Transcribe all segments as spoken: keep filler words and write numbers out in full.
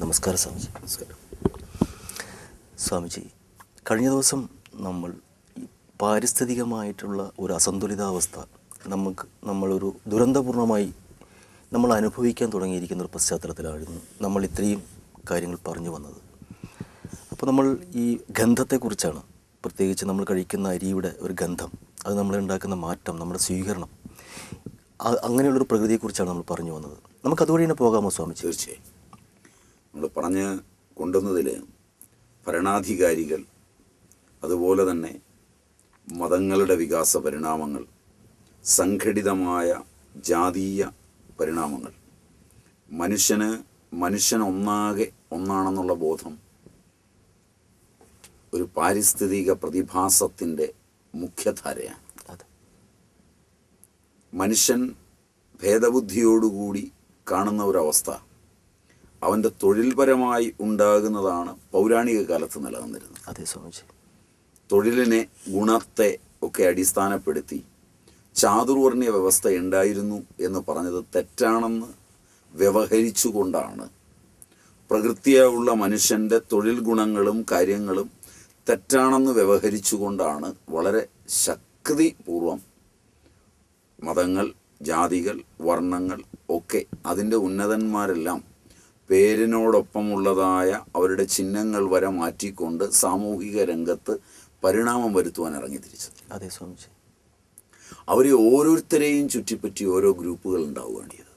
നമസ്കാരം സ്വാമിജി. നമസ്കാരം സ്വാമിജി. കഴിഞ്ഞ ദിവസം നമ്മൾ പാരിസ്ഥിതികമായിട്ടുള്ള ഒരു അസന്തുലിതാവസ്ഥ നമുക്ക് നമ്മളൊരു ദുരന്തപൂർണമായി നമ്മൾ അനുഭവിക്കാൻ തുടങ്ങിയിരിക്കുന്ന ഒരു പശ്ചാത്തലത്തിലായിരുന്നു നമ്മൾ ഇത്രയും കാര്യങ്ങൾ പറഞ്ഞു വന്നത്. അപ്പോൾ നമ്മൾ ഈ ഗന്ധത്തെക്കുറിച്ചാണ്, പ്രത്യേകിച്ച് നമ്മൾ കഴിക്കുന്ന അരിയുടെ ഒരു ഗന്ധം, അത് നമ്മളുണ്ടാക്കുന്ന മാറ്റം, നമ്മുടെ സ്വീകരണം, അങ്ങനെയുള്ളൊരു പ്രകൃതിയെക്കുറിച്ചാണ് നമ്മൾ പറഞ്ഞു വന്നത്. നമുക്കതുവഴി തന്നെ പോകാമോ സ്വാമിജി? തീർച്ചയായും. നമ്മൾ പറഞ്ഞ് കൊണ്ടുവന്നതിൽ ഭരണാധികാരികൾ, അതുപോലെ തന്നെ മതങ്ങളുടെ വികാസ പരിണാമങ്ങൾ, സംഘടിതമായ ജാതീയ പരിണാമങ്ങൾ, മനുഷ്യന് മനുഷ്യൻ ഒന്നാകെ ഒന്നാണെന്നുള്ള ബോധം ഒരു പാരിസ്ഥിതിക പ്രതിഭാസത്തിൻ്റെ മുഖ്യധാരയാണ്. മനുഷ്യൻ ഭേദബുദ്ധിയോടുകൂടി കാണുന്ന ഒരവസ്ഥ അവൻ്റെ തൊഴിൽപരമായി ഉണ്ടാകുന്നതാണ് പൗരാണിക കാലത്ത് നിലനിന്നിരുന്നത്. അതെ സ്വാമിജി. തൊഴിലിനെ, ഗുണത്തെ ഒക്കെ അടിസ്ഥാനപ്പെടുത്തി ചാതുർവർണ്ണയ വ്യവസ്ഥ ഉണ്ടായിരുന്നു എന്ന് പറഞ്ഞത് തെറ്റാണെന്ന് വ്യവഹരിച്ചുകൊണ്ടാണ് പ്രകൃതിയുള്ള മനുഷ്യൻ്റെ തൊഴിൽ ഗുണങ്ങളും കാര്യങ്ങളും തെറ്റാണെന്ന് വ്യവഹരിച്ചുകൊണ്ടാണ് വളരെ ശക്തിപൂർവം മതങ്ങൾ, ജാതികൾ, വർണ്ണങ്ങൾ ഒക്കെ അതിൻ്റെ ഉന്നതന്മാരെല്ലാം പേരിനോടൊപ്പമുള്ളതായ അവരുടെ ചിഹ്നങ്ങൾ വരെ മാറ്റിക്കൊണ്ട് സാമൂഹിക രംഗത്ത് പരിണാമം വരുത്തുവാൻ ഇറങ്ങി തിരിച്ചത്. അതെ സ്വാമിജി. അവർ ഓരോരുത്തരെയും ചുറ്റിപ്പറ്റി ഓരോ ഗ്രൂപ്പുകൾ ഉണ്ടാവുകയാണ് ചെയ്തത്.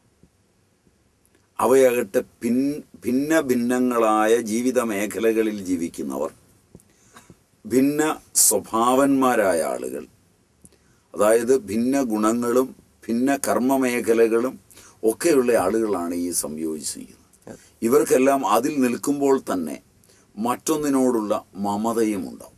അവയാകട്ടെ ഭിൻ ഭിന്ന ഭിന്നങ്ങളായ ജീവിത മേഖലകളിൽ ജീവിക്കുന്നവർ, ഭിന്ന സ്വഭാവന്മാരായ ആളുകൾ, അതായത് ഭിന്ന ഗുണങ്ങളും ഭിന്ന കർമ്മമേഖലകളും ഒക്കെയുള്ള ആളുകളാണ് ഈ സംയോജിച്ചിരിക്കുന്നത്. ഇവർക്കെല്ലാം അതിൽ നിൽക്കുമ്പോൾ തന്നെ മറ്റൊന്നിനോടുള്ള മമതയും ഉണ്ടാവും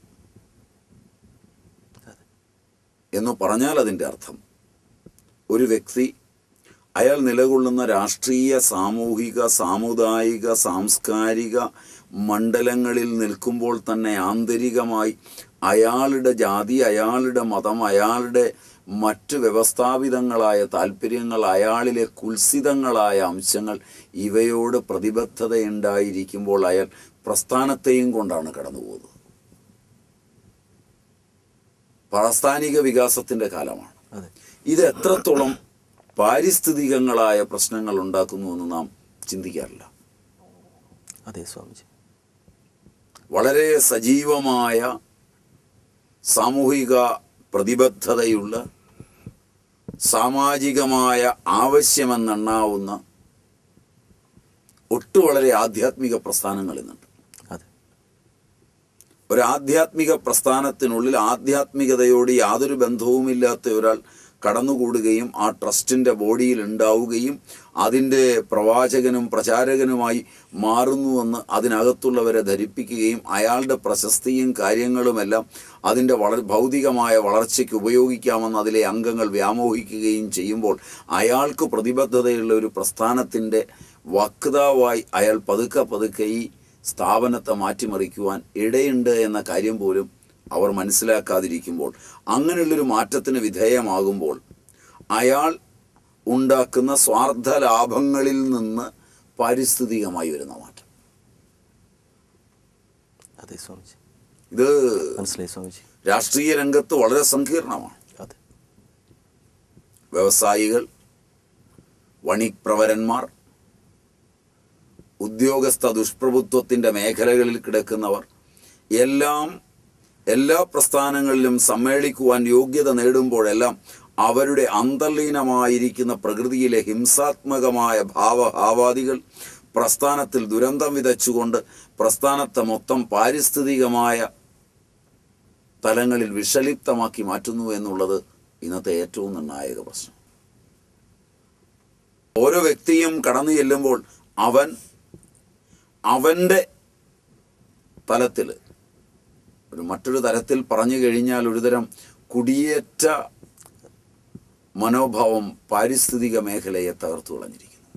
എന്ന് പറഞ്ഞാൽ അതിൻ്റെ അർത്ഥം ഒരു വ്യക്തി അയാൾ നിലകൊള്ളുന്ന രാഷ്ട്രീയ, സാമൂഹിക, സാമുദായിക, സാംസ്കാരിക മണ്ഡലങ്ങളിൽ നിൽക്കുമ്പോൾ തന്നെ ആന്തരികമായി അയാളുടെ ജാതി, അയാളുടെ മതം, അയാളുടെ മറ്റ് വ്യവസ്ഥാപിതങ്ങളായ താല്പര്യങ്ങൾ, അയാളിലെ കുൽസിതങ്ങളായ അംശങ്ങൾ, ഇവയോട് പ്രതിബദ്ധതയുണ്ടായിരിക്കുമ്പോൾ അയാൾ പ്രസ്ഥാനത്തെയും കൊണ്ടാണ് കടന്നു പോകുന്നത്. പ്രാസ്ഥാനിക വികാസത്തിൻ്റെ കാലമാണ് ഇത്. എത്രത്തോളം പാരിസ്ഥിതികങ്ങളായ പ്രശ്നങ്ങൾ ഉണ്ടാക്കുന്നുവെന്ന് നാം ചിന്തിക്കാറില്ല. അതെ സ്വാമിജി. വളരെ സജീവമായ സാമൂഹിക പ്രതിബദ്ധതയുള്ള, സാമാജികമായ ആവശ്യമെന്നെണ്ണാവുന്ന ഒട്ടു വളരെ ആധ്യാത്മിക പ്രസ്ഥാനങ്ങൾ ഇന്നുണ്ട്. ഒരു ആധ്യാത്മിക പ്രസ്ഥാനത്തിനുള്ളിൽ ആധ്യാത്മികതയോട് യാതൊരു ബന്ധവുമില്ലാത്ത ഒരാൾ കടന്നുകൂടുകയും ആ ട്രസ്റ്റിൻ്റെ ബോഡിയിൽ ഉണ്ടാവുകയും അതിൻ്റെ പ്രവാചകനും പ്രചാരകനുമായി മാറുന്നുവെന്ന് അതിനകത്തുള്ളവരെ ധരിപ്പിക്കുകയും അയാളുടെ പ്രശസ്തിയും കാര്യങ്ങളുമെല്ലാം അതിൻ്റെ വള ഭൗതികമായ വളർച്ചയ്ക്ക് ഉപയോഗിക്കാമെന്ന് അതിലെ അംഗങ്ങൾ വ്യാമോഹിക്കുകയും ചെയ്യുമ്പോൾ അയാൾക്ക് പ്രതിബദ്ധതയുള്ള ഒരു പ്രസ്ഥാനത്തിൻ്റെ വക്താവായി അയാൾ പതുക്കെ പതുക്കെ ഈ സ്ഥാപനത്തെ മാറ്റിമറിക്കുവാൻ ഇടയുണ്ട് എന്ന കാര്യം പോലും അവർ മനസ്സിലാക്കാതിരിക്കുമ്പോൾ, അങ്ങനെയുള്ളൊരു മാറ്റത്തിന് വിധേയമാകുമ്പോൾ അയാൾ ഉണ്ടാക്കുന്ന സ്വാർത്ഥ ലാഭങ്ങളിൽ നിന്ന് പാരിസ്ഥിതികമായി വരുന്ന മാറ്റം. അതെ സ്വാമിജി. ഇത് മനസ്സിലായി സ്വാമിജി. രാഷ്ട്രീയ രംഗത്ത് വളരെ സങ്കീർണമാണ്. അതെ. വ്യവസായികൾ, വണിപ്രവരന്മാർ, ഉദ്യോഗസ്ഥ ദുഷ്പ്രഭുത്വത്തിൻ്റെ മേഖലകളിൽ കിടക്കുന്നവർ എല്ലാം എല്ലാ പ്രസ്ഥാനങ്ങളിലും സമ്മേളിക്കുവാൻ യോഗ്യത നേടുമ്പോഴെല്ലാം അവരുടെ അന്തർലീനമായിരിക്കുന്ന പ്രകൃതിയിലെ ഹിംസാത്മകമായ ഭാവഭാവാദികൾ പ്രസ്ഥാനത്തിൽ ദുരന്തം വിതച്ചുകൊണ്ട് പ്രസ്ഥാനത്തെ മൊത്തം പാരിസ്ഥിതികമായ തലങ്ങളിൽ വിഷലിപ്തമാക്കി മാറ്റുന്നു എന്നുള്ളത് ഇന്നത്തെ ഏറ്റവും നിർണായക പ്രശ്നം. ഓരോ വ്യക്തിയും കടന്നു ചെല്ലുമ്പോൾ അവൻ അവൻ്റെ തലത്തിൽ, ഒരു മറ്റൊരു തരത്തിൽ പറഞ്ഞു കഴിഞ്ഞാൽ ഒരുതരം കുടിയേറ്റ മനോഭാവം പാരിസ്ഥിതിക മേഖലയെ തകർത്തു കളഞ്ഞിരിക്കുന്നു.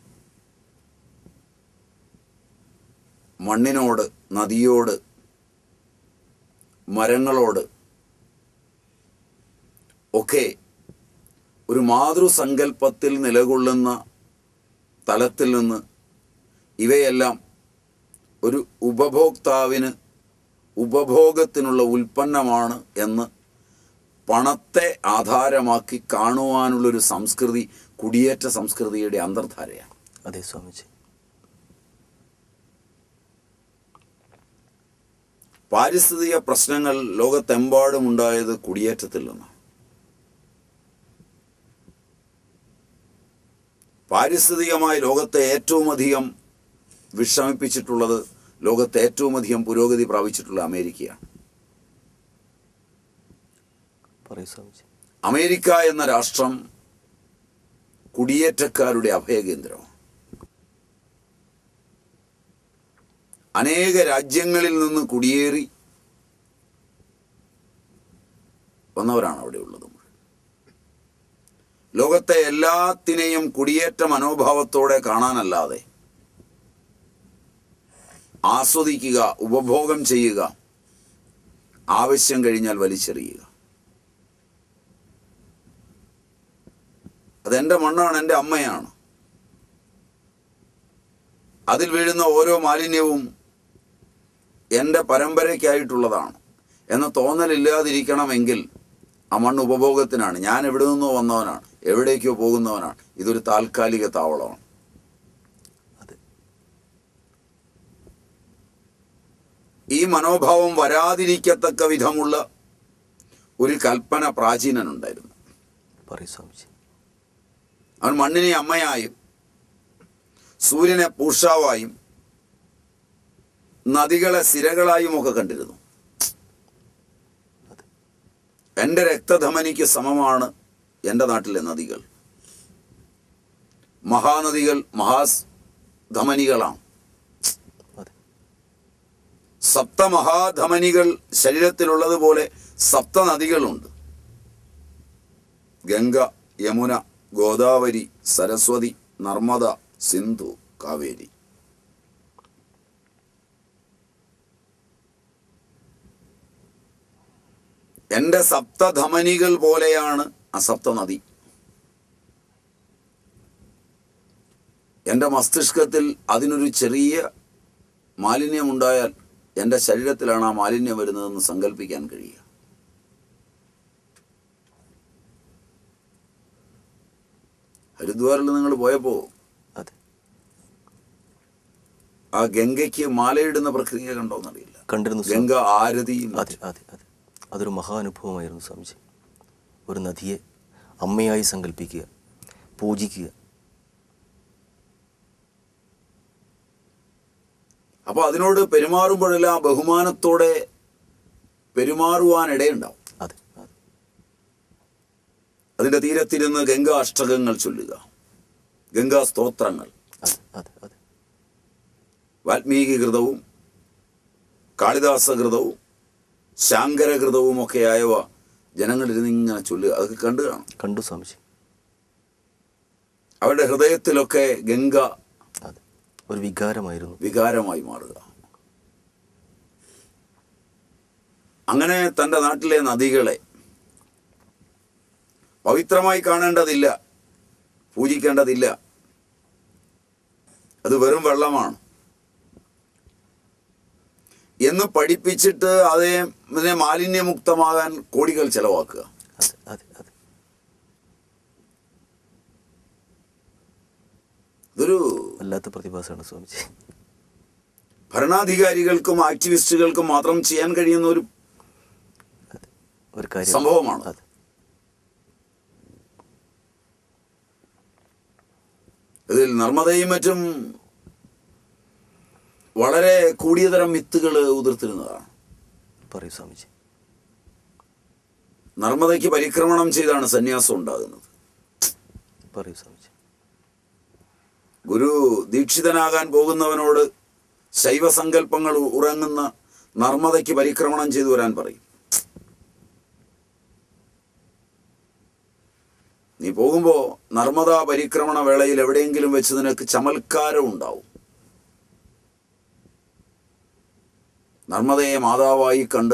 മണ്ണിനോട്, നദിയോട്, മരങ്ങളോട് ഒക്കെ ഒരു മാതൃസങ്കല്പത്തിൽ നിലകൊള്ളുന്ന തലത്തിൽ നിന്ന് ഇവയെല്ലാം ഒരു ഉപഭോക്താവിന് ഉപഭോഗത്തിനുള്ള ഉൽപ്പന്നമാണ് എന്ന് പണത്തെ ആധാരമാക്കി കാണുവാനുള്ളൊരു സംസ്കൃതി കുടിയേറ്റ സംസ്കൃതിയുടെ അന്തർധാരയാണ്. അതെ സ്വാമിജി. പാരിസ്ഥിതിക പ്രശ്നങ്ങൾ ലോകത്തെമ്പാടും ഉണ്ടായത് കുടിയേറ്റത്തിൽ നിന്നാണ്. പാരിസ്ഥിതികമായി ലോകത്തെ ഏറ്റവും അധികം വിഷമിപ്പിച്ചിട്ടുള്ളത്, ലോകത്തെ ഏറ്റവും അധികം പുരോഗതി പ്രാപിച്ചിട്ടുള്ള അമേരിക്കയാണ്. അമേരിക്ക എന്ന രാഷ്ട്രം കുടിയേറ്റക്കാരുടെ അഭയകേന്ദ്രമാണ്. അനേക രാജ്യങ്ങളിൽ നിന്ന് കുടിയേറി വന്നവരാണ് അവിടെ ഉള്ളത്. ലോകത്തെ എല്ലാത്തിനെയും കുടിയേറ്റ മനോഭാവത്തോടെ കാണാനല്ലാതെ ആസ്വദിക്കുക, ഉപഭോഗം ചെയ്യുക, ആവശ്യം കഴിഞ്ഞാൽ വലിച്ചെറിയുക. അതെൻ്റെ മണ്ണാണ്, എൻ്റെ അമ്മയാണ്, അതിൽ വീഴുന്ന ഓരോ മാലിന്യവും എൻ്റെ പരമ്പരയ്ക്കായിട്ടുള്ളതാണ് എന്ന തോന്നലില്ലാതിരിക്കണമെങ്കിൽ ആ മണ്ണ് ഉപഭോഗത്തിനാണ്. ഞാൻ എവിടെ നിന്നോ വന്നവനാണ്, എവിടേക്കോ പോകുന്നവനാണ്. ഇതൊരു താൽക്കാലിക താവളമാണ്. ഈ മനോഭാവം വരാതിരിക്കത്തക്ക വിധമുള്ള ഒരു കൽപ്പന പ്രാചീനനുണ്ടായിരുന്നു. അവൻ മണ്ണിനെ അമ്മയായും സൂര്യനെ പൂഷാവായും നദികളെ സിരകളായും ഒക്കെ കണ്ടിരുന്നു. എൻ്റെ രക്തധമനിക്ക് സമമാണ് എൻ്റെ നാട്ടിലെ നദികൾ. മഹാനദികൾ മഹാധമനികളാണ്. സപ്തമഹാധമനികൾ ശരീരത്തിലുള്ളതുപോലെ സപ്തനദികളുണ്ട്. ഗംഗ, യമുന, ഗോദാവരി, സരസ്വതി, നർമ്മദ, സിന്ധു, കാവേരി. എൻ്റെ സപ്തധമനികൾ പോലെയാണ് ആ സപ്തനദി. എൻ്റെ മസ്തിഷ്കത്തിൽ അതിനൊരു ചെറിയ മാലിന്യമുണ്ടായാൽ എൻ്റെ ശരീരത്തിലാണ് ആ മാലിന്യം വരുന്നതെന്ന് സങ്കല്പിക്കാൻ കഴിയുക. ഹരിദ്വാറിൽ നിങ്ങൾ പോയപ്പോൾ ആ ഗംഗയ്ക്ക് മാലയിടുന്ന പ്രക്രിയ കണ്ടോന്നറിയില്ല. കണ്ടിരുന്നു. ഗംഗ ആരതിയും. അതെ അതെ അതെ അതൊരു മഹാനുഭവമായിരുന്നു സ്വാമിജി. ഒരു നദിയെ അമ്മയായി സങ്കല്പിക്കുക, പൂജിക്കുക. അപ്പോൾ അതിനോട് പെരുമാറുമ്പോഴെല്ലാം ബഹുമാനത്തോടെ പെരുമാറുവാനിടയുണ്ടാവും. അതെ അതെ അതിൻ്റെ തീരത്തിരുന്ന് ഗംഗാ അഷ്ടകങ്ങൾ ചൊല്ലുക, ഗംഗാ സ്തോത്രങ്ങൾ. അതെ അതെ അതെ വാൽമീകി കൃതവും കാളിദാസകൃതവും ശാങ്കരകൃതവും ഒക്കെ ആയവ ജനങ്ങളിരുന്ന് ഇങ്ങനെ ചൊല്ലുക. അതൊക്കെ കണ്ടു കാണും. കണ്ടു സ്വാമിജി. അവരുടെ ഹൃദയത്തിലൊക്കെ ഗംഗ ഒരു വികാരമായിരുന്നു, വികാരമായി മാറുക. അങ്ങനെ തൻ്റെ നാട്ടിലെ നദികളെ പവിത്രമായി കാണേണ്ടതില്ല, പൂജിക്കേണ്ടതില്ല. അത് വെറും വെള്ളമാണ് എന്ന് പഠിപ്പിച്ചിട്ട് അതേ അതിനെ മാലിന്യമുക്തമാകാൻ കോടികൾ ചെലവാക്കുക. ഇതൊരു വല്ലാത്ത പ്രതിഭാസമാണ് സ്വാമിജി. ഭരണാധികാരികൾക്കും ആക്ടിവിസ്റ്റുകൾക്കും മാത്രം ചെയ്യാൻ കഴിയുന്ന ഒരു ഒരു സംഭവമാണ്. ഇതിൽ നർമ്മദയും മറ്റും വളരെ കൂടിയ തരം മിത്തുകൾ ഉതിർത്തിരുന്നതാണ്. പറയൂ സ്വാമിജി. നർമ്മദയ്ക്ക് പരിക്രമണം ചെയ്താണ് സന്യാസം ഉണ്ടാകുന്നത്. പറയൂ സ്വാമിജി. ഗുരു ദീക്ഷിതനാകാൻ പോകുന്നവനോട് ശൈവസങ്കല്പങ്ങൾ ഉറങ്ങുന്ന നർമ്മദയ്ക്ക് പരിക്രമണം ചെയ്തു വരാൻ പറയും. നീ പോകുമ്പോൾ നർമ്മദാ പരിക്രമണ വേളയിൽ എവിടെയെങ്കിലും വെച്ച് നിനക്ക് ചമൽക്കാരം ഉണ്ടാവും. നർമ്മദയെ മാതാവായി കണ്ട്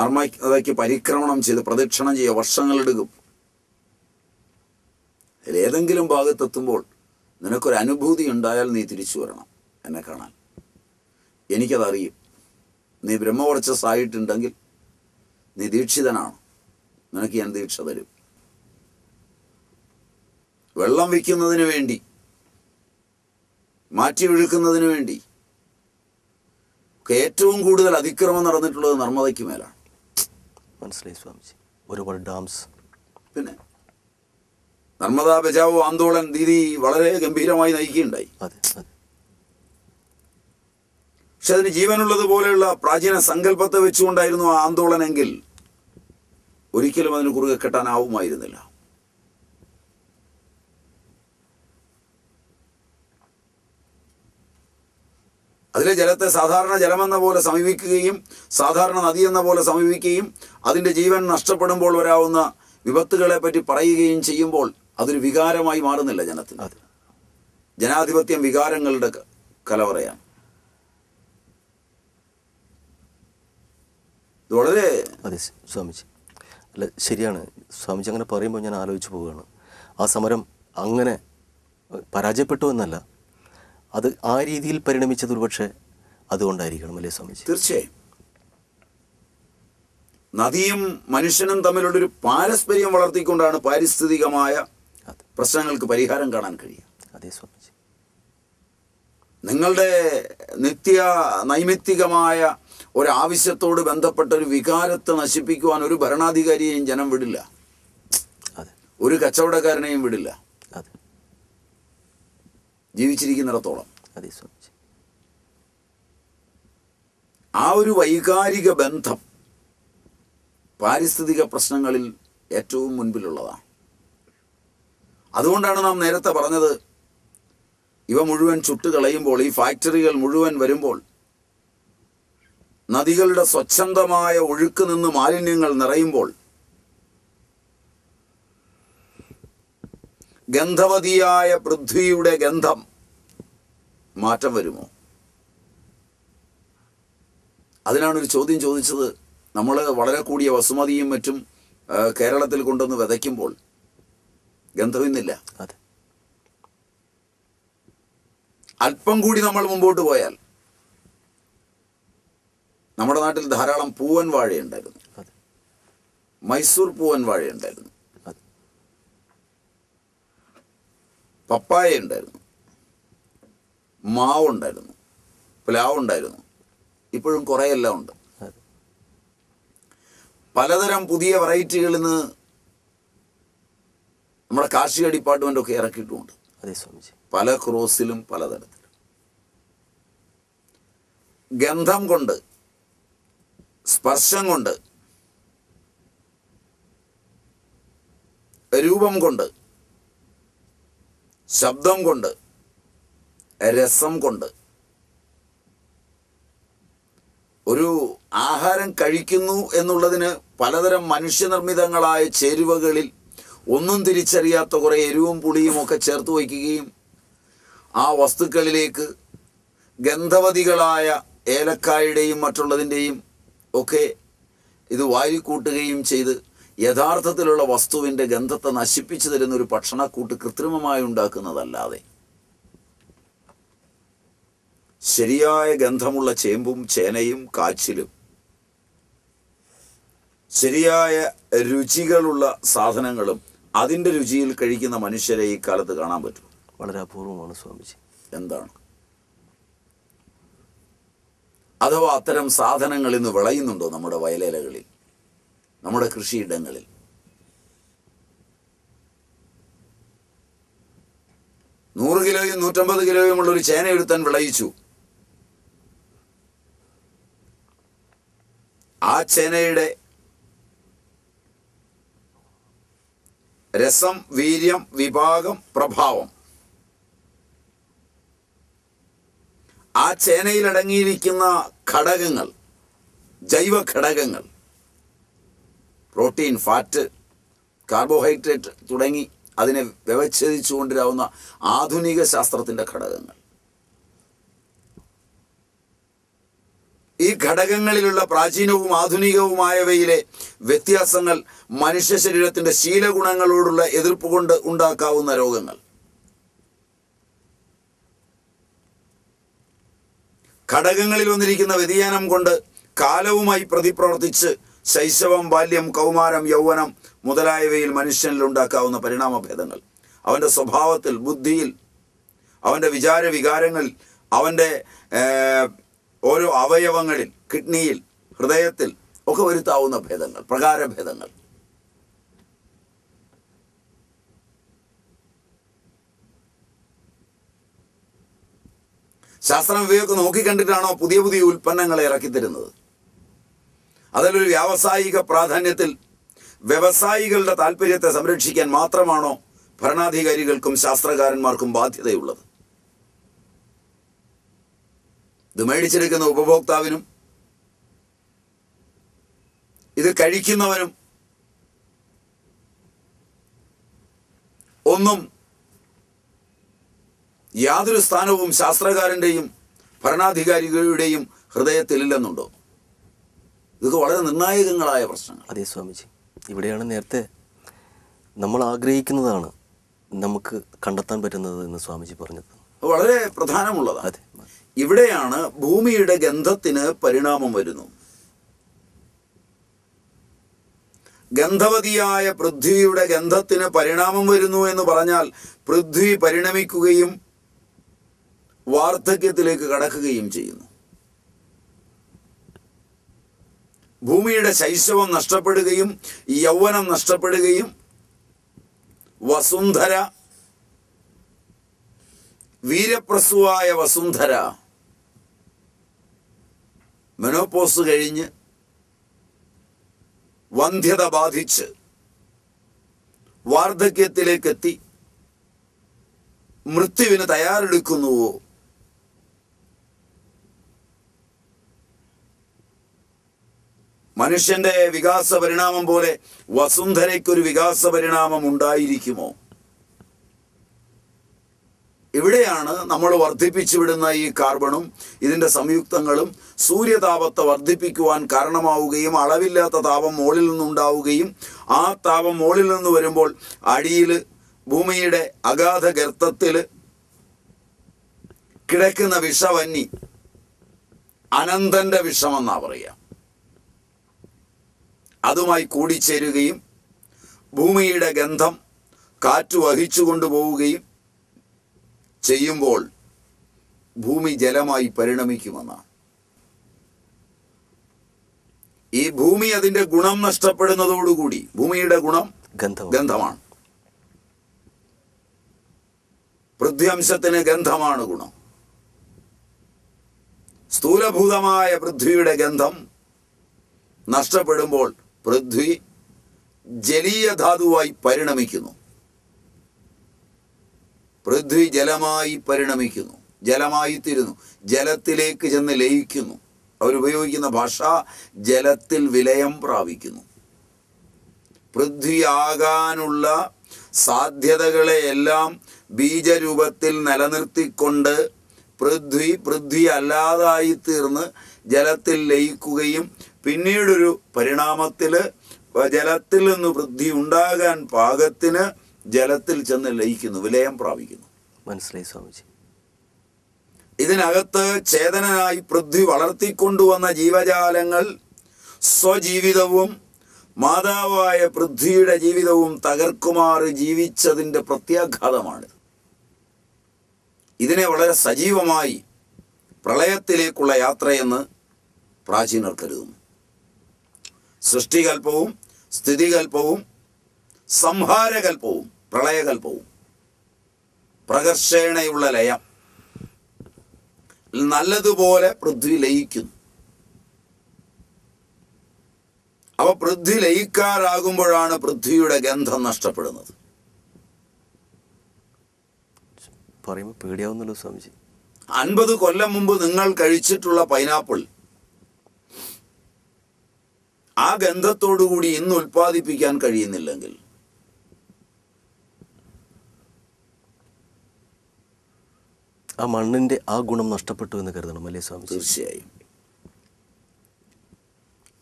നർമ്മദയ്ക്ക് പരിക്രമണം ചെയ്ത് പ്രദക്ഷിണം ചെയ്യുക വർഷങ്ങളെടുക്കും. അതിലേത് ഏതെങ്കിലും ഭാഗത്തെത്തുമ്പോൾ നിനക്കൊരു അനുഭൂതി ഉണ്ടായാൽ നീ തിരിച്ചു വരണം എന്നെ കാണാൻ. എനിക്കതറിയും. നീ ബ്രഹ്മവർച്ചസ്സായിട്ടുണ്ടെങ്കിൽ നീ ദീക്ഷിതനാണ്, നിനക്ക് ഞാൻ ദീക്ഷ തരും. വെള്ളം വയ്ക്കുന്നതിന് വേണ്ടി, മാറ്റി ഒഴുക്കുന്നതിന് വേണ്ടി ഏറ്റവും കൂടുതൽ അതിക്രമം നടന്നിട്ടുള്ളത് നർമ്മദയ്ക്ക് മേലാണ്. മനസ്സിലായി സ്വാമിജി. ഒരുപാട് ഡാംസ്. പിന്നെ നർമ്മദാ ബചാവോ ആന്തോളൻ ദീദി വളരെ ഗംഭീരമായി നയിക്കുകയുണ്ടായി. അതെ അതെ. പക്ഷെ അതിന് ജീവനുള്ളതുപോലെയുള്ള പ്രാചീന സങ്കല്പത്തെ വെച്ചുകൊണ്ടായിരുന്നു ആ ആന്തോളനെങ്കിൽ ഒരിക്കലും അതിന് കുറുകെ കെട്ടാനാവുമായിരുന്നില്ല. അതിലെ ജലത്തെ സാധാരണ ജലമെന്ന പോലെ സമീപിക്കുകയും സാധാരണ നദി എന്ന പോലെ സമീപിക്കുകയും അതിൻ്റെ ജീവൻ നഷ്ടപ്പെടുമ്പോൾ വരാവുന്ന വിപത്തുകളെ പറ്റി പറയുകയും ചെയ്യുമ്പോൾ അതൊരു വികാരമായി മാറുന്നില്ല ജനത്തിന്. ജനാധിപത്യം വികാരങ്ങളുടെ കലവറയാണ്. ഇത് വളരെ അതെ സ്വാമിജി. അല്ല ശരിയാണ് സ്വാമിജി. അങ്ങനെ പറയുമ്പോൾ ഞാൻ ആലോചിച്ച് പോവുകയാണ്, ആ സമരം അങ്ങനെ പരാജയപ്പെട്ടു എന്നല്ല, അത് ആ രീതിയിൽ പരിണമിച്ചത് ഒരുപക്ഷെ അതുകൊണ്ടായിരിക്കണം അല്ലേ സ്വാമിജി? തീർച്ചയായും. നദിയും മനുഷ്യനും തമ്മിലുള്ളൊരു പാരസ്പര്യം വളർത്തിക്കൊണ്ടാണ് പാരിസ്ഥിതികമായ പ്രശ്നങ്ങൾക്ക് പരിഹാരം കാണാൻ കഴിയുക. അതെ സ്വാമിജി. നിങ്ങളുടെ നിത്യ നൈമിത്തികമായ ഒരാവശ്യത്തോട് ബന്ധപ്പെട്ട ഒരു വികാരത്തെ നശിപ്പിക്കുവാൻ ഒരു ഭരണാധികാരിയെയും ജനം വിടില്ല, ഒരു കച്ചവടക്കാരനെയും വിടില്ല, ജീവിച്ചിരിക്കുന്നിടത്തോളം. അതെ സ്വാമിജി. ആ ഒരു വൈകാരിക ബന്ധം പാരിസ്ഥിതിക പ്രശ്നങ്ങളിൽ ഏറ്റവും മുൻപിലുള്ളതാണ്. അതുകൊണ്ടാണ് നാം നേരത്തെ പറഞ്ഞത്, ഇവ മുഴുവൻ ചുട്ടുകളയുമ്പോൾ, ഈ ഫാക്ടറികൾ മുഴുവൻ വരുമ്പോൾ നദികളുടെ സ്വച്ഛന്തമായ ഒഴുക്ക് നിന്ന് മാലിന്യങ്ങൾ നിറയുമ്പോൾ ഗന്ധവതിയായ പൃഥ്വിയുടെ ഗന്ധം മാറ്റം വരുമോ? അതിനാണൊരു ചോദ്യം ചോദിച്ചത്. നമ്മൾ വളരെ കൂടിയ വസുമതിയും മറ്റും കേരളത്തിൽ കൊണ്ടുവന്ന് വിതയ്ക്കുമ്പോൾ ഗന്ധമിന്നില്ല. അല്പം കൂടി നമ്മൾ മുമ്പോട്ട് പോയാൽ നമ്മുടെ നാട്ടിൽ ധാരാളം പൂവൻ വാഴയുണ്ടായിരുന്നു, മൈസൂർ പൂവൻ വാഴയുണ്ടായിരുന്നു, പപ്പായ ഉണ്ടായിരുന്നു, മാവുണ്ടായിരുന്നു, പ്ലാവുണ്ടായിരുന്നു. ഇപ്പോഴും കുറേയെല്ലാം ഉണ്ട്. പലതരം പുതിയ വെറൈറ്റികളിൽ നിന്ന് നമ്മുടെ കാർഷിക ഡിപ്പാർട്ട്മെൻ്റ് ഒക്കെ ഇറക്കിയിട്ടുമുണ്ട്. പല ക്രോസിലും പലതരത്തിലും. ഗന്ധം കൊണ്ട്, സ്പർശം കൊണ്ട്, രൂപം കൊണ്ട്, ശബ്ദം കൊണ്ട്, രസം കൊണ്ട് ഒരു ആഹാരം കഴിക്കുന്നു എന്നുള്ളതിന് പലതരം മനുഷ്യനിർമ്മിതങ്ങളായ ചേരുവകളിൽ ഒന്നും തിരിച്ചറിയാത്ത കുറേ എരിവും പുളിയും ഒക്കെ ചേർത്ത് വയ്ക്കുകയും ആ വസ്തുക്കളിലേക്ക് ഗന്ധവതികളായ ഏലക്കായുടെയും മറ്റുള്ളതിൻ്റെയും ഒക്കെ ഇത് വാരിക്കൂട്ടുകയും ചെയ്ത് യഥാർത്ഥത്തിലുള്ള വസ്തുവിൻ്റെ ഗന്ധത്തെ നശിപ്പിച്ചു തരുന്നൊരു ഭക്ഷണക്കൂട്ട് കൃത്രിമമായി ഉണ്ടാക്കുന്നതല്ലാതെ ശരിയായ ഗന്ധമുള്ള ചേമ്പും ചേനയും കാച്ചിലും ശരിയായ രുചികളുള്ള സാധനങ്ങളും അതിൻ്റെ രുചിയിൽ കഴിക്കുന്ന മനുഷ്യരെ ഈ കാലത്ത് കാണാൻ പറ്റും. വളരെ അപൂർവമാണ് സ്വാമിജി. എന്താണ്? അഥവാ അത്തരം സാധനങ്ങൾ ഇന്ന് വിളയുന്നുണ്ടോ നമ്മുടെ വയലേലകളിൽ, നമ്മുടെ കൃഷിയിടങ്ങളിൽ? നൂറ് കിലോയും നൂറ്റമ്പത് കിലോയും ഉള്ളൊരു ചേന എടുത്താൻ വിളയിച്ചു. ആ ചേനയുടെ രസം, വീര്യം, വിഭാഗം, പ്രഭാവം, ആ ചേനയിൽ അടങ്ങിയിരിക്കുന്ന ഘടകങ്ങൾ, ജൈവ ഘടകങ്ങൾ, പ്രോട്ടീൻ, ഫാറ്റ്, കാർബോഹൈഡ്രേറ്റ് തുടങ്ങി അതിനെ വ്യവച്ഛേദിച്ചു കൊണ്ടിരാവുന്ന ആധുനിക ശാസ്ത്രത്തിൻ്റെ ഘടകങ്ങൾ, ഈ ഘടകങ്ങളിലുള്ള പ്രാചീനവും ആധുനികവുമായവയിലെ വ്യത്യാസങ്ങൾ മനുഷ്യ ശരീരത്തിൻ്റെ ശീലഗുണങ്ങളോടുള്ള എതിർപ്പ് കൊണ്ട് ഉണ്ടാക്കാവുന്ന രോഗങ്ങൾ. ഘടകങ്ങളിൽ വന്നിരിക്കുന്ന വ്യതിയാനം കൊണ്ട് കാലവുമായി പ്രതിപ്രവർത്തിച്ച് ശൈശവം, ബാല്യം, കൗമാരം, യൗവനം മുതലായവയിൽ മനുഷ്യനിൽ ഉണ്ടാക്കാവുന്ന പരിണാമഭേദങ്ങൾ അവൻ്റെ സ്വഭാവത്തിൽ, ബുദ്ധിയിൽ, അവൻ്റെ വിചാര വികാരങ്ങളിൽ, അവൻ്റെ ഓരോ അവയവങ്ങളിൽ, കിഡ്നിയിൽ, ഹൃദയത്തിൽ ഒക്കെ വരുത്താവുന്ന ഭേദങ്ങൾ, പ്രകാരഭേദങ്ങൾ. ശാസ്ത്രം ഇവയൊക്കെ നോക്കിക്കണ്ടിട്ടാണോ പുതിയ പുതിയ ഉൽപ്പന്നങ്ങളെ ഇറക്കിത്തരുന്നത്? അതിലൊരു വ്യാവസായിക പ്രാധാന്യത്തിൽ വ്യവസായികളുടെ താല്പര്യത്തെ സംരക്ഷിക്കാൻ മാത്രമാണോ ഭരണാധികാരികൾക്കും ശാസ്ത്രകാരന്മാർക്കും ബാധ്യതയുള്ളത്? ഇത് മേടിച്ചെടുക്കുന്ന ഉപഭോക്താവിനും ഇത് കഴിക്കുന്നവനും ഒന്നും യാതൊരു സ്ഥാനവും ശാസ്ത്രകാരൻ്റെയും ഭരണാധികാരികളുടെയും ഹൃദയത്തിലില്ലെന്നുണ്ടോ? ഇതൊക്കെ വളരെ നിർണായകങ്ങളായ പ്രശ്നങ്ങൾ. അതേ സ്വാമിജി, ഇവിടെയാണ് നേരത്തെ നമ്മൾ ആഗ്രഹിക്കുന്നതാണ് നമുക്ക് കണ്ടെത്താൻ പറ്റുന്നത് എന്ന് സ്വാമിജി പറഞ്ഞത്. വളരെ പ്രധാനമുള്ളതാണ്. അതെ, ഇവിടെയാണ് ഭൂമിയുടെ ഗന്ധത്തിന് പരിണാമം വരുന്നു. ഗന്ധവതിയായ പൃഥ്വിയുടെ ഗന്ധത്തിന് പരിണാമം വരുന്നു എന്ന് പറഞ്ഞാൽ പൃഥ്വി പരിണമിക്കുകയും വാർദ്ധക്യത്തിലേക്ക് കടക്കുകയും ചെയ്യുന്നു. ഭൂമിയുടെ ശൈശവം നഷ്ടപ്പെടുകയും യൗവനം നഷ്ടപ്പെടുകയും വസുന്ധര, വീരപ്രസുവായ വസുന്ധര മെനോപോസ് കഴിഞ്ഞ് വന്ധ്യത ബാധിച്ച് വാർദ്ധക്യത്തിലേക്കെത്തി മൃത്യുവിന് തയ്യാറെടുക്കുന്നുവോ? മനുഷ്യന്റെ വികാസ പരിണാമം പോലെ വസുന്ധരയ്ക്കൊരു വികാസ പരിണാമം ഉണ്ടായിരിക്കുമോ? ഇവിടെയാണ് നമ്മൾ വർദ്ധിപ്പിച്ചു വിടുന്ന ഈ കാർബണും ഇതിൻ്റെ സംയുക്തങ്ങളും സൂര്യതാപത്തെ വർദ്ധിപ്പിക്കുവാൻ കാരണമാവുകയും അളവില്ലാത്ത താപം മുകളിൽ നിന്നുണ്ടാവുകയും ആ താപം മുകളിൽ നിന്ന് വരുമ്പോൾ അടിയിൽ ഭൂമിയുടെ അഗാധ ഗർത്തത്തിൽ കിടക്കുന്ന വിഷവന്നി അനന്തന്റെ വിഷമെന്നാ പറയുക, അതുമായി കൂടിച്ചേരുകയും ഭൂമിയുടെ ഗന്ധം കാറ്റ് വഹിച്ചു കൊണ്ടുപോവുകയും ചെയ്യുമ്പോൾ ഭൂമി ജലമായി പരിണമിക്കുമെന്നാണ്. ഈ ഭൂമി അതിൻ്റെ ഗുണം നഷ്ടപ്പെടുന്നതോടുകൂടി, ഭൂമിയുടെ ഗുണം ഗന്ധമാണ്, പൃഥ്വംശത്തിന് ഗന്ധമാണ് ഗുണം. സ്ഥൂലഭൂതമായ പൃഥ്വിയുടെ ഗന്ധം നഷ്ടപ്പെടുമ്പോൾ പൃഥ്വി ജലീയ ധാതുവായി പരിണമിക്കുന്നു. പൃഥ്വി ജലമായി പരിണമിക്കുന്നു, ജലമായി തീരുന്നു, ജലത്തിലേക്ക് ചെന്ന് ലയിക്കുന്നു. അവരുപയോഗിക്കുന്ന ഭാഷ ജലത്തിൽ വിലയം പ്രാപിക്കുന്നു. പൃഥ്വിയാകാനുള്ള സാധ്യതകളെയെല്ലാം ബീജരൂപത്തിൽ നിലനിർത്തിക്കൊണ്ട് പൃഥ്വി പൃഥ്വി അല്ലാതായി തീർന്ന് ജലത്തിൽ ലയിക്കുകയും പിന്നീടൊരു പരിണാമത്തിൽ ജലത്തിൽ നിന്ന് പൃഥ്വി ഉണ്ടാകാൻ പാകത്തിന് ജലത്തിൽ ചെന്ന് ലയിക്കുന്നു, വിലയം പ്രാപിക്കുന്നു. മനസ്സിലായി സ്വാമിജി. ഇതിനകത്ത് ചേതനനായി പൃഥ്വി വളർത്തിക്കൊണ്ടുവന്ന ജീവജാലങ്ങൾ സ്വജീവിതവും മാതാവായ പൃഥ്വിയുടെ ജീവിതവും തകർക്കുമാറ് ജീവിച്ചതിൻ്റെ പ്രത്യാഘാതമാണ്. ഇതിനെ വളരെ സജീവമായി പ്രളയത്തിലേക്കുള്ള യാത്രയെന്ന് പ്രാചീനർ കരുതുന്നു. സൃഷ്ടികൽപ്പവും സ്ഥിതികൽപ്പവും സംഹാരകൽപ്പവും പ്രളയകൽപ്പവും പ്രകർഷേണയുള്ള ലയം നല്ലതുപോലെ പൃഥ്വി ലയിക്കുന്നു. അവ പൃഥ്വി ലയിക്കാറാകുമ്പോഴാണ് പൃഥ്വിയുടെ ഗന്ധം നഷ്ടപ്പെടുന്നത്. പറയുമ്പോൾ പേടിയാവുന്നല്ലോ സ്വാമിജി. അൻപത് കൊല്ലം മുമ്പ് നിങ്ങൾ കഴിച്ചിട്ടുള്ള പൈനാപ്പിൾ ആ ഗന്ധത്തോടുകൂടി ഇന്ന് ഉൽപ്പാദിപ്പിക്കാൻ കഴിയുന്നില്ലെങ്കിൽ ആ മണ്ണിന്റെ ആ ഗുണം നഷ്ടപ്പെട്ടു എന്ന് കരുതണം അല്ലേ സ്വാമി? തീർച്ചയായും.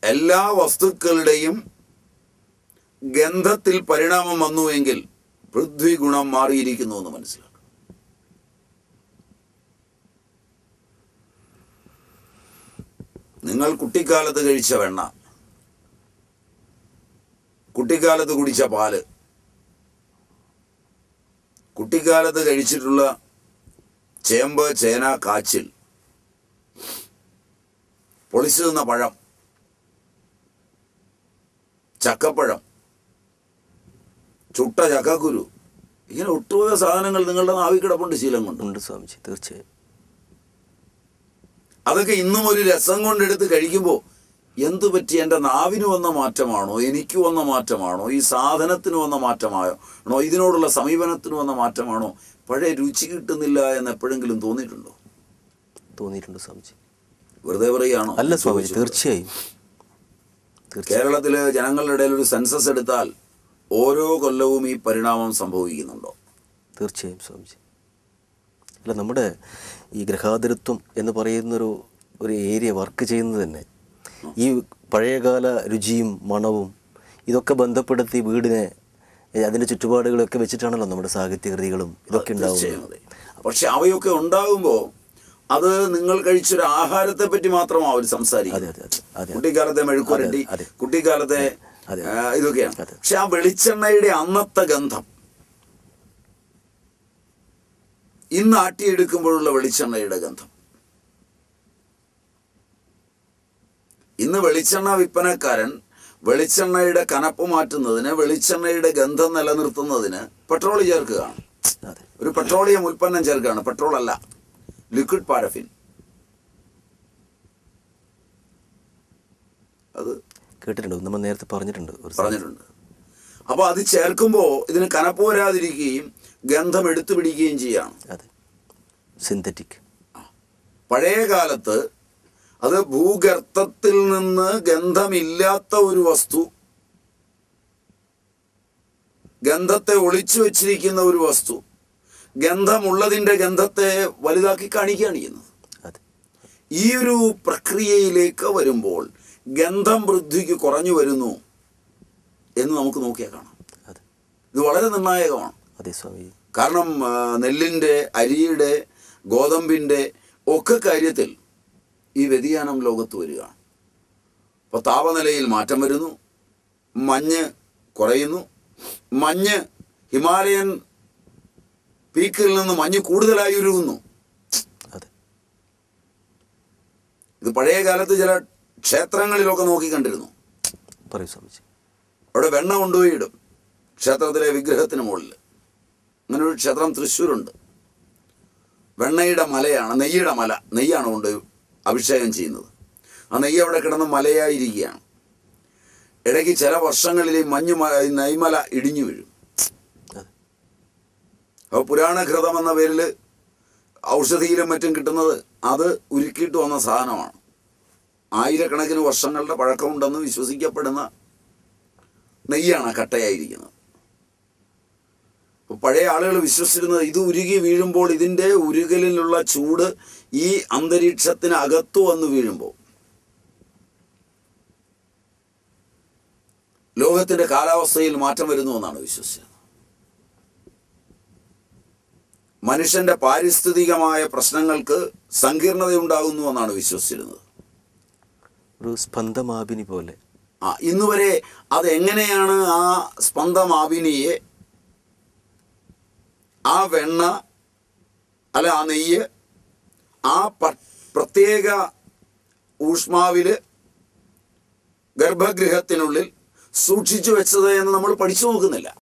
എല്ലാ വസ്തുക്കളുടെയും ഗന്ധത്തിൽ പരിണാമം വന്നുവെങ്കിൽ പൃഥ്വി ഗുണം മാറിയിരിക്കുന്നു എന്ന് മനസ്സിലാക്കണം. നിങ്ങൾ കുട്ടിക്കാലത്ത് കഴിച്ച വെണ്ണ, കുട്ടിക്കാലത്ത് കുടിച്ച പാല്, കുട്ടിക്കാലത്ത് കഴിച്ചിട്ടുള്ള ചേമ്പ്, ചേന, കാച്ചിൽ, പൊളിച്ചു തിന്ന പഴം, ചക്കപ്പഴം, ചുട്ട ചക്കക്കുരു, ഇങ്ങനെ ഒട്ടുമിക്ക സാധനങ്ങൾ നിങ്ങളുടെ നാവിൽ കിടപ്പുണ്ട് ശീലം കൊണ്ട്. ഉണ്ട് സ്വാമിജി, തീർച്ചയായും. അതൊക്കെ ഇന്നും ഒരു രസം കൊണ്ടെടുത്ത് കഴിക്കുമ്പോൾ എന്തു പറ്റി, എൻ്റെ നാവിന് വന്ന മാറ്റമാണോ, എനിക്ക് വന്ന മാറ്റമാണോ, ഈ സാധനത്തിന് വന്ന മാറ്റമാണോ, ഇതിനോടുള്ള സമീപനത്തിന് വന്ന മാറ്റമാണോ, പഴയ രുചി കിട്ടുന്നില്ല എന്ന് എപ്പോഴെങ്കിലും തോന്നിയിട്ടുണ്ടോ? തോന്നിയിട്ടുണ്ട് സ്വാമിജി. വെറുതെ പറയുകയാണോ? അല്ല സ്വാമിജി, തീർച്ചയായും. കേരളത്തിലെ ജനങ്ങളുടെ ഇടയിൽ ഒരു സെൻസസ് എടുത്താൽ ഓരോ കൊല്ലവും ഈ പരിണാമം സംഭവിക്കുന്നുണ്ടോ? തീർച്ചയായും സ്വാമിജി. അല്ല, നമ്മുടെ ഈ ഗൃഹാതിരത്വം എന്ന് പറയുന്നൊരു ഒരു ഏരിയ വർക്ക് ചെയ്യുന്നത് തന്നെ ഈ പഴയകാല രുചിയും മണവും ഇതൊക്കെ ബന്ധപ്പെടുത്തി വീടിനെ, അതിൻ്റെ ചുറ്റുപാടുകളൊക്കെ വെച്ചിട്ടാണല്ലോ നമ്മുടെ സാഹിത്യകൃതികളും ഇതൊക്കെ ഉണ്ടാവുന്നത്. പക്ഷെ അവയൊക്കെ ഉണ്ടാകുമ്പോൾ അത് നിങ്ങൾ കഴിച്ചൊരു ആഹാരത്തെ പറ്റി മാത്രമാണ് അവർ സംസാരിക്കുന്നത്. കുട്ടിക്കാലത്തെ മെഴുക്കുരട്ടി, കുട്ടിക്കാലത്തെ ഇതൊക്കെയാണ്. പക്ഷെ ആ വെളിച്ചെണ്ണയുടെ അന്നത്തെ ഗന്ധം, ഇന്ന് ആട്ടിയെടുക്കുമ്പോഴുള്ള വെളിച്ചെണ്ണയുടെ ഗന്ധം, ഇന്ന് വെളിച്ചെണ്ണ വിൽപ്പനക്കാരൻ വെളിച്ചെണ്ണയുടെ കനപ്പ് മാറ്റുന്നതിന്, വെളിച്ചെണ്ണയുടെ ഗന്ധം നിലനിർത്തുന്നതിന് പെട്രോൾ ചേർക്കുകയാണ്. ഒരു പെട്രോളിയം ഉൽപ്പന്നം ചേർക്കുകയാണ്. പെട്രോൾ അല്ല, ലിക്വിഡ് പാരഫിൻ. അത് കേട്ടിട്ടുണ്ട്, നമ്മൾ നേരത്തെ പറഞ്ഞിട്ടുണ്ട് പറഞ്ഞിട്ടുണ്ട് അപ്പോൾ അത് ചേർക്കുമ്പോൾ ഇതിന് കനപ്പ് വരാതിരിക്കുകയും ഗന്ധം എടുത്തു പിടിക്കുകയും ചെയ്യാണ്. അതെ, സിന്തറ്റിക്. പഴയ കാലത്ത് അത് ഭൂഗർത്തത്തിൽ നിന്ന് ഗന്ധമില്ലാത്ത ഒരു വസ്തു ഗന്ധത്തെ ഒളിച്ചു വച്ചിരിക്കുന്ന ഒരു വസ്തു ഗന്ധമുള്ളതിൻ്റെ ഗന്ധത്തെ വലുതാക്കി കാണിക്കുകയാണ് ചെയ്യുന്നത്. ഈ ഒരു പ്രക്രിയയിലേക്ക് വരുമ്പോൾ ഗന്ധം വൃദ്ധിക്ക് കുറഞ്ഞു വരുന്നു എന്ന് നമുക്ക് നോക്കിയാൽ കാണാം. ഇത് വളരെ നിർണായകമാണ്. കാരണം നെല്ലിൻ്റെ, അരിയുടെ, ഗോതമ്പിൻ്റെ ഒക്കെ കാര്യത്തിൽ ഈ വ്യതിയാനം ലോകത്ത് വരികയാണ്. അപ്പോൾ താപനിലയിൽ മാറ്റം വരുന്നു, മഞ്ഞ് കുറയുന്നു, മഞ്ഞ് ഹിമാലയൻ പീക്കിൽ നിന്ന് മഞ്ഞ് കൂടുതലായി ഉരുകുന്നു. ഇത് പഴയ കാലത്ത് ചില ക്ഷേത്രങ്ങളിലൊക്കെ നോക്കിക്കണ്ടിരുന്നു. അവിടെ വെണ്ണ കൊണ്ടുപോയി ഇടും ക്ഷേത്രത്തിലെ വിഗ്രഹത്തിന് മുകളിൽ. അങ്ങനെ ഒരു ക്ഷേത്രം തൃശ്ശൂരുണ്ട്. വെണ്ണയുടെ മലയാണ്, നെയ്യുടെ മല, നെയ്യാണ് കൊണ്ട് അഭിഷേകം ചെയ്യുന്നത്. ആ നെയ്യ് അവിടെ കിടന്ന് മലയായിരിക്കുകയാണ്. ഇടയ്ക്ക് ചില വർഷങ്ങളിൽ ഈ മഞ്ഞ് നെയ്മല ഇടിഞ്ഞു വീഴും. അപ്പോൾ പുരാണഘൃതം എന്ന പേരിൽ ഔഷധിയിലും മറ്റും കിട്ടുന്നത് അത് ഉരുക്കിയിട്ട് വന്ന സാധനമാണ്. ആയിരക്കണക്കിന് വർഷങ്ങളുടെ പഴക്കമുണ്ടെന്ന് വിശ്വസിക്കപ്പെടുന്ന നെയ്യാണ് കട്ടയായിരിക്കുന്നത്. അപ്പോൾ പഴയ ആളുകൾ വിശ്വസിച്ചിരുന്നത് ഇത് ഉരുകി വീഴുമ്പോൾ ഇതിൻ്റെ ഉരുകലിലുള്ള ചൂട് ഈ അന്തരീക്ഷത്തിനകത്തു വന്ന് വീഴുമ്പോൾ ലോകത്തിൻ്റെ കാലാവസ്ഥയിൽ മാറ്റം വരുന്നു എന്നാണ് വിശ്വസിച്ചത്. മനുഷ്യൻ്റെ പാരിസ്ഥിതികമായ പ്രശ്നങ്ങൾക്ക് സങ്കീർണതയുണ്ടാകുന്നു എന്നാണ് വിശ്വസിച്ചിരുന്നത്. ഒരു സ്പന്ദമാപിനി പോലെ. ആ ഇന്നുവരെ അതെങ്ങനെയാണ് ആ സ്പന്ദമാപിനിയെ, ആ വെണ്ണ അല്ല ആ നെയ്യ് ആ പ്രത്യേക ഊഷ്മാവിൽ ഗർഭഗൃഹത്തിനുള്ളിൽ സൂക്ഷിച്ചു വെച്ചത് എന്ന് നമ്മൾ പഠിച്ചു നോക്കുന്നില്ല.